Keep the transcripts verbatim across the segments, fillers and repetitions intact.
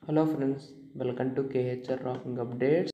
Hello friends, welcome to KHR rocking updates.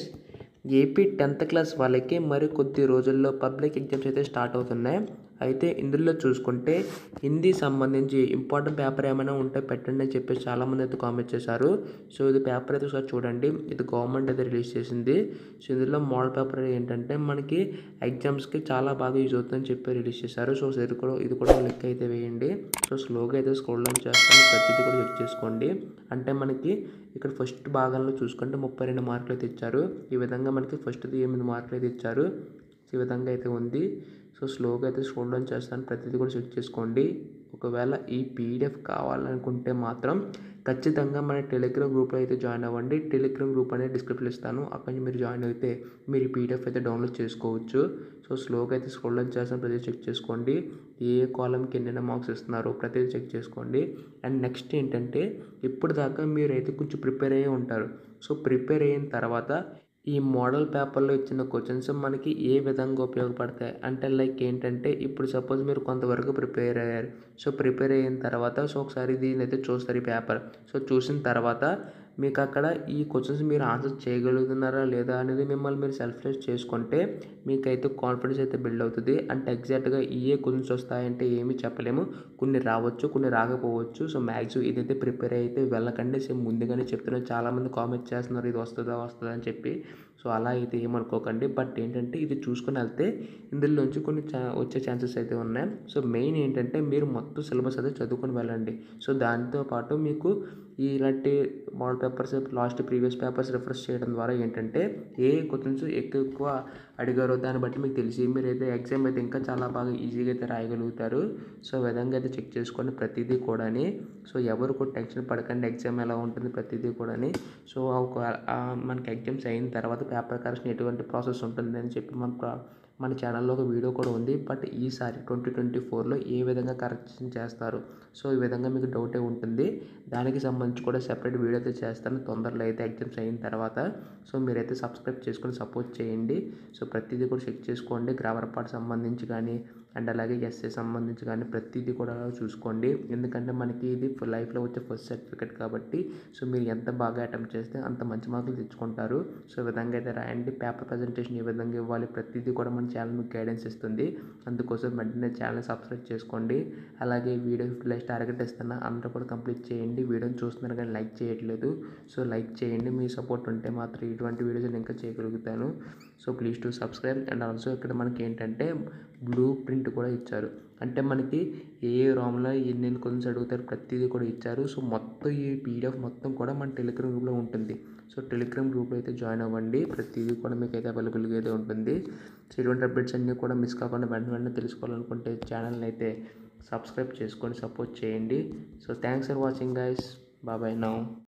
AP tenth class వాళ్ళకి మరి కొద్ది రోజుల్లో పబ్లిక్ ఎగ్జామ్స్ అయితే స్టార్ట్ అవుతున్నాయి. అయితే ఇందులో చూసుకుంటే హిందీ సంబంధించి ఇంపార్టెంట్ పేపర్ ఏమైనా ఉంటే పెట్టండి అని చెప్పేసి చాలామంది అయితే కామెంట్ చేశారు. సో ఇది పేపర్ అయితే ఒకసారి చూడండి. ఇది గవర్నమెంట్ అయితే రిలీజ్ చేసింది. సో ఇందులో మోడల్ పేపర్ ఏంటంటే మనకి ఎగ్జామ్స్కి చాలా బాగా యూజ్ అవుతుందని చెప్పి రిలీజ్ చేశారు. సో ఇది కూడా ఇది కూడా లెక్క అయితే వేయండి. సో స్లోగా అయితే స్క్రోల్ డౌన్ చేస్తాను, ప్రతిదీ కూడా చెక్ చేసుకోండి. అంటే మనకి ఇక్కడ ఫస్ట్ భాగంలో చూసుకుంటే ముప్పై రెండు మార్కులు అయితే ఇచ్చారు. ఈ విధంగా మనకి ఫస్ట్ది ఎనిమిది మార్కులు అయితే ఇచ్చారు. ఈ విధంగా అయితే ఉంది. సో స్లోగా అయితే స్క్రోల్ డౌన్ చేస్తాను, ప్రతిదీ కూడా చెక్ చేసుకోండి. ఒకవేళ ఈ పీడిఎఫ్ కావాలనుకుంటే మాత్రం ఖచ్చితంగా మన టెలిగ్రామ్ గ్రూప్లో అయితే జాయిన్ అవ్వండి. టెలిగ్రామ్ గ్రూప్ అనేది డిస్క్రిప్షన్లో ఇస్తాను, అక్కడి నుంచి మీరు జాయిన్ అయితే మీరు ఈ పీడిఎఫ్ అయితే డౌన్లోడ్ చేసుకోవచ్చు. సో స్లోగా అయితే స్క్రోల్ డౌన్ చేస్తాను, ప్రతిదీ చెక్ చేసుకోండి. ఏ కాలంకి ఎన్నెన్న మార్క్స్ ఇస్తున్నారో ప్రతిదీ చెక్ చేసుకోండి. అండ్ నెక్స్ట్ ఏంటంటే ఇప్పుడు దాకా మీరు అయితే కొంచెం ప్రిపేర్ అయ్యి ఉంటారు. సో ప్రిపేర్ అయిన తర్వాత ఈ మోడల్ పేపర్లో ఇచ్చిన క్వశ్చన్స్ మనకి ఏ విధంగా ఉపయోగపడతాయి అంటే లైక్ ఏంటంటే ఇప్పుడు సపోజ్ మీరు కొంతవరకు ప్రిపేర్ అయ్యారు. సో ప్రిపేర్ అయిన తర్వాత సో ఒకసారి దీని అయితే చూస్తారు ఈ పేపర్. సో చూసిన తర్వాత మీకు అక్కడ ఈ క్వశ్చన్స్ మీరు ఆన్సర్ చేయగలుగుతున్నారా లేదా అనేది మిమ్మల్ని మీరు సెల్ఫ్ టెస్ట్ చేసుకుంటే మీకైతే కాన్ఫిడెన్స్ అయితే బిల్డ్ అవుతుంది. అంటే ఎగ్జాక్ట్గా ఏ క్వశ్చన్స్ వస్తాయంటే ఏమీ చెప్పలేము, కొన్ని రావచ్చు కొన్ని రాకపోవచ్చు. సో మ్యాక్సిమం ఇదైతే ప్రిపేర్ అయితే వెళ్ళకండి. సో ముందుగానే చెప్తున్నాను, చాలామంది కామెంట్ చేస్తున్నారు ఇది వస్తుందా వస్తుందా అని చెప్పి. సో అలా అయితే ఏమనుకోకండి. బట్ ఏంటంటే ఇది చూసుకుని వెళ్తే ఇందులోంచి కొన్ని చా వచ్చే ఛాన్సెస్ అయితే ఉన్నాయి. సో మెయిన్ ఏంటంటే మీరు మొత్తం సిలబస్ అయితే చదువుకొని వెళ్ళండి. సో దాంతోపాటు మీకు ఇలాంటి model papers last previous papers reference చేయడం ద్వారా ఏంటంటే ఏ క్వశ్చన్స్ ఎక్కువ ఎక్కువ అడిగారో దాన్ని బట్టి మీకు తెలిసి మీరైతే ఎగ్జామ్ అయితే ఇంకా చాలా బాగా ఈజీగా అయితే రాయగలుగుతారు. సో విధంగా అయితే చెక్ చేసుకోండి ప్రతిదీ కూడాని. సో ఎవరు కూడా టెన్షన్ పడకండి, ఎగ్జామ్ ఎలా ఉంటుంది ప్రతిదీ కూడాని. సో ఒక మనకి ఎగ్జామ్స్ అయిన తర్వాత పేపర్ కరెక్షన్ ఎటువంటి ప్రాసెస్ ఉంటుంది అని చెప్పి మన మన ఛానల్లో ఒక వీడియో కూడా ఉంది. బట్ ఈసారి ట్వంటీ ట్వంటీ ఫోర్లో ఏ విధంగా కరెక్షన్ చేస్తారు, సో ఈ విధంగా మీకు డౌటే ఉంటుంది. దానికి సంబంధించి కూడా సెపరేట్ వీడియో అయితే చేస్తాను తొందరలో అయితే ఎగ్జామ్స్ అయిన తర్వాత. సో మీరైతే సబ్స్క్రైబ్ చేసుకొని సపోర్ట్ చేయండి. సో ప్రతిదీ కూడా చెక్ చేసుకోండి, గ్రామర్ పార్ట్ సంబంధించి కానీ అండ్ అలాగే ఎస్ఏ సంబంధించి కానీ ప్రతిదీ కూడా చూసుకోండి. ఎందుకంటే మనకి ఇది లైఫ్లో వచ్చే ఫస్ట్ సర్టిఫికేట్ కాబట్టి సో మీరు ఎంత బాగా అటెంప్ట్ చేస్తే అంత మంచి మార్కులు తెచ్చుకుంటారు. సో ఈ విధంగా అయితే రాయండి. పేపర్ ప్రజెంటేషన్ ఏ విధంగా ఇవ్వాలి ప్రతిదీ కూడా మన ఛానల్ మీకు గైడెన్స్ ఇస్తుంది. అందుకోసం వెంటనే ఛానల్ సబ్స్క్రైబ్ చేసుకోండి. అలాగే వీడియో ఫిఫ్టీ టార్గెట్ ఇస్తున్నా, అందరూ కూడా కంప్లీట్ చేయండి. వీడియోని చూస్తున్నారు కానీ లైక్ చేయట్లేదు. సో లైక్ చేయండి, మీ సపోర్ట్ ఉంటే మాత్రం ఇటువంటి వీడియోస్ నేను ఇంకా చేయగలుగుతాను. So please to subscribe. And also ఇక్కడ మనకి ఏంటంటే బ్లూ ప్రింట్ కూడా ఇచ్చారు. అంటే మనకి ఏ రామ్లో ఎన్నెన్ని క్వశ్చన్స్ అడుగుతారు ప్రతిదీ కూడా ఇచ్చారు. సో మొత్తం ఈ పీడిఎఫ్ మొత్తం కూడా మన టెలిగ్రామ్ గ్రూప్లో ఉంటుంది. సో టెలిగ్రామ్ గ్రూప్లో అయితే జాయిన్ అవ్వండి, ప్రతిదీ కూడా మీకు అయితే అవైలబుల్గా అయితే ఉంటుంది. సో ఇటువంటి అప్డేట్స్ అన్నీ కూడా మిస్ కాకుండా వెంట వెంటనే తెలుసుకోవాలనుకుంటే ఛానల్ని అయితే సబ్స్క్రైబ్ చేసుకొని సపోర్ట్ చేయండి. So thanks for watching guys, bye bye now.